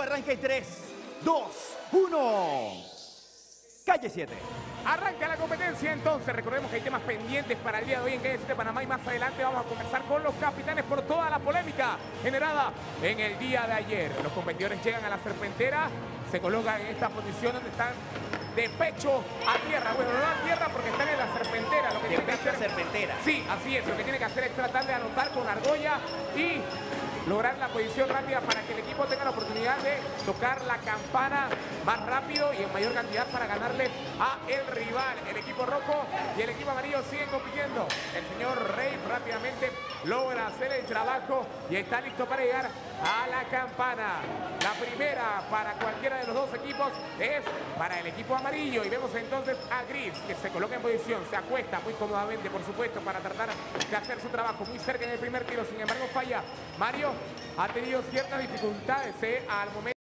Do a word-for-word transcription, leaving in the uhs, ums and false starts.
arranca en tres, dos, uno. Calle siete. Arranca la competencia entonces. Recordemos que hay temas pendientes para el día de hoy en Calle siete Panamá y más adelante vamos a conversar con los capitanes por toda la polémica generada en el día de ayer. Los competidores llegan a la serpentera, se colocan en esta posición donde están de pecho a tierra. Bueno, no a tierra porque están en la serpentera. Lo que De tienen que pecho a hacer, serpentera. Sí, así es. Lo que tiene que hacer es tratar de anotar con argolla y lograr la posición rápida para que el equipo tenga la oportunidad de tocar la campana más rápido y en mayor cantidad para ganarle a el rival. El equipo rojo y el equipo amarillo siguen compitiendo. El señor Rey rápidamente logra hacer el trabajo y está listo para llegar a la campana. La primera para cualquiera de los dos equipos es para el equipo amarillo y vemos entonces a Gris que se coloca en posición, se acuesta muy cómodamente por supuesto para tratar de hacer su trabajo muy cerca en el primer tiro, sin embargo falla. Mario ha tenido ciertas dificultades eh, al momento